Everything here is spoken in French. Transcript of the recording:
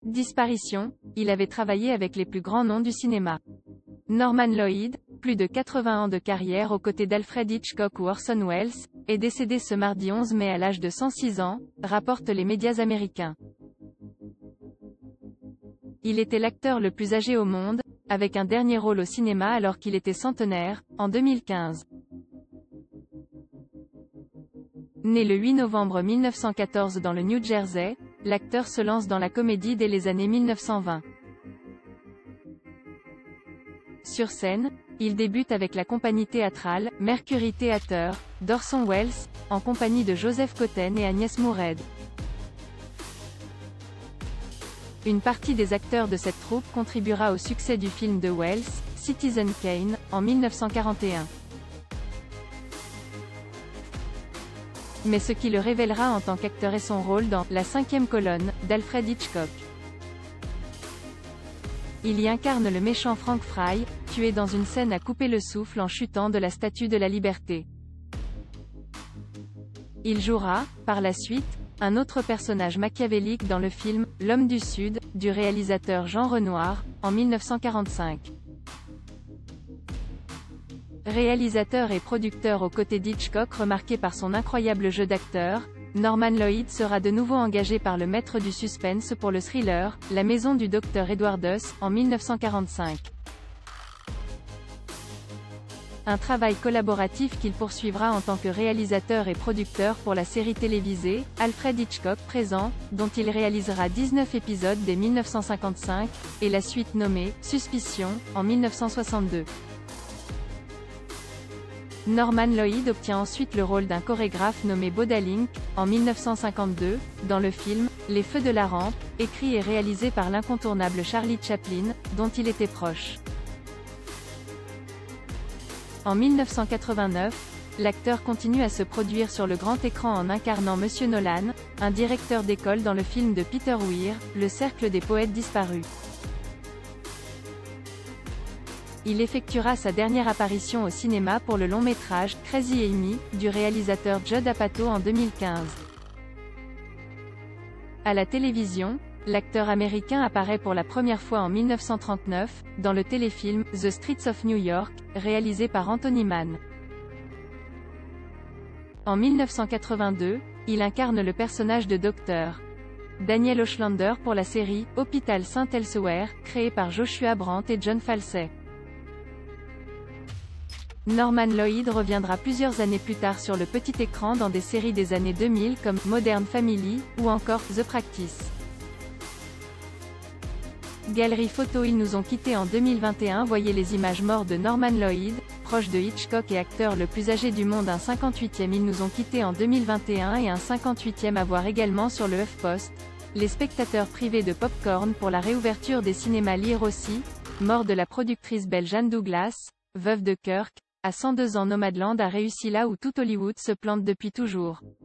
Disparition, il avait travaillé avec les plus grands noms du cinéma. Norman Lloyd, plus de 80 ans de carrière aux côtés d'Alfred Hitchcock ou Orson Welles, est décédé ce mardi 11 mai à l'âge de 106 ans, rapportent les médias américains. Il était l'acteur le plus âgé au monde, avec un dernier rôle au cinéma alors qu'il était centenaire, en 2015. Né le 8 novembre 1914 dans le New Jersey, l'acteur se lance dans la comédie dès les années 1920. Sur scène, il débute avec la compagnie théâtrale, Mercury Theatre, d'Orson Welles, en compagnie de Joseph Cotten et Agnès Moorehead. Une partie des acteurs de cette troupe contribuera au succès du film de Welles, Citizen Kane, en 1941. Mais ce qui le révélera en tant qu'acteur est son rôle dans « La cinquième colonne » d'Alfred Hitchcock. Il y incarne le méchant Frank Fry, tué dans une scène à couper le souffle en chutant de la Statue de la Liberté. Il jouera, par la suite, un autre personnage machiavélique dans le film « L'homme du Sud » du réalisateur Jean Renoir, en 1945. Réalisateur et producteur aux côtés d'Hitchcock remarqué par son incroyable jeu d'acteur, Norman Lloyd sera de nouveau engagé par le maître du suspense pour le thriller, La maison du docteur Edwardus, en 1945. Un travail collaboratif qu'il poursuivra en tant que réalisateur et producteur pour la série télévisée, Alfred Hitchcock Présent, dont il réalisera 19 épisodes dès 1955, et la suite nommée « Suspicion » en 1962. Norman Lloyd obtient ensuite le rôle d'un chorégraphe nommé Bodalink, en 1952, dans le film « Les Feux de la Rampe », écrit et réalisé par l'incontournable Charlie Chaplin, dont il était proche. En 1989, l'acteur continue à se produire sur le grand écran en incarnant Monsieur Nolan, un directeur d'école dans le film de Peter Weir, Le Cercle des Poètes Disparus. Il effectuera sa dernière apparition au cinéma pour le long-métrage « Crazy Amy » du réalisateur Judd Apatow en 2015. À la télévision, l'acteur américain apparaît pour la première fois en 1939, dans le téléfilm « The Streets of New York », réalisé par Anthony Mann. En 1982, il incarne le personnage de Dr. Daniel Ochlander pour la série « Hôpital Saint-Elsewhere », créée par Joshua Brandt et John Falsey. Norman Lloyd reviendra plusieurs années plus tard sur le petit écran dans des séries des années 2000 comme Modern Family, ou encore The Practice. Galerie photo. Ils nous ont quittés en 2021. Voyez les images mortes de Norman Lloyd, proche de Hitchcock et acteur le plus âgé du monde. Un 58e. Ils nous ont quittés en 2021 et un 58e à voir également sur le HuffPost. Les spectateurs privés de popcorn pour la réouverture des cinémas. Lire aussi, mort de la productrice belge Anne Douglas, veuve de Kirk. À 102 ans, Nomadland a réussi là où tout Hollywood se plante depuis toujours.